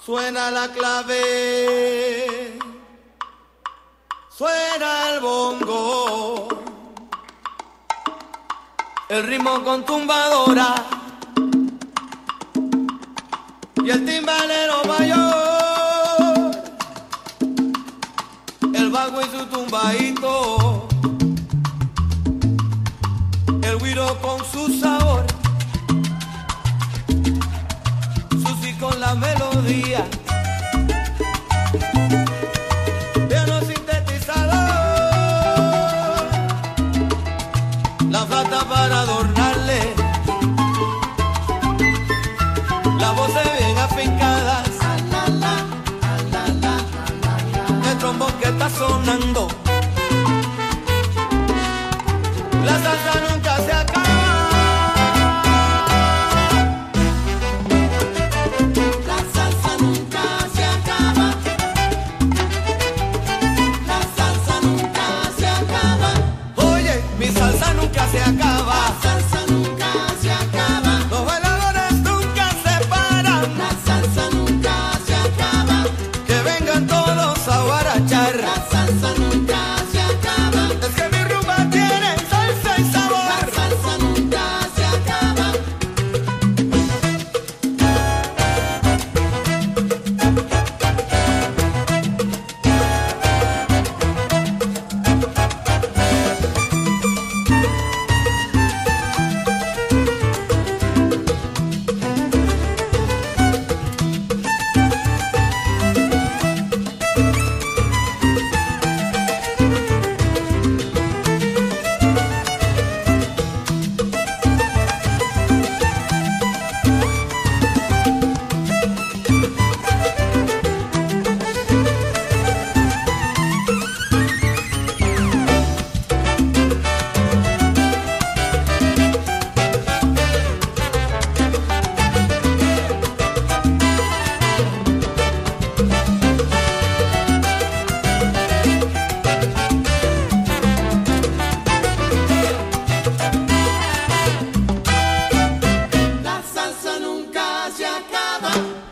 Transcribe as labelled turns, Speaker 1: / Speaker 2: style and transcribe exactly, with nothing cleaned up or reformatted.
Speaker 1: Suena la clave, suena el bongo, el ritmo con tumbadora y el timbalero mayor, el bajo y su tumbadito, el güiro con su sabor, Susi con la melodía, piano sintetizador, la flauta para adornarle, las voces bien afincadas, el trombón que está sonando, la salsa nunca se acaba. Mi salsa nunca se acaba.
Speaker 2: La salsa nunca se acaba.
Speaker 1: Los bailadores nunca se paran.
Speaker 2: La salsa nunca se acaba.
Speaker 1: Que vengan todos a guarachar.
Speaker 2: La salsa nunca se acaba.
Speaker 1: Es que mi rumba tiene salsa y sabor.
Speaker 2: La salsa nunca se acaba. La salsa nunca se acaba.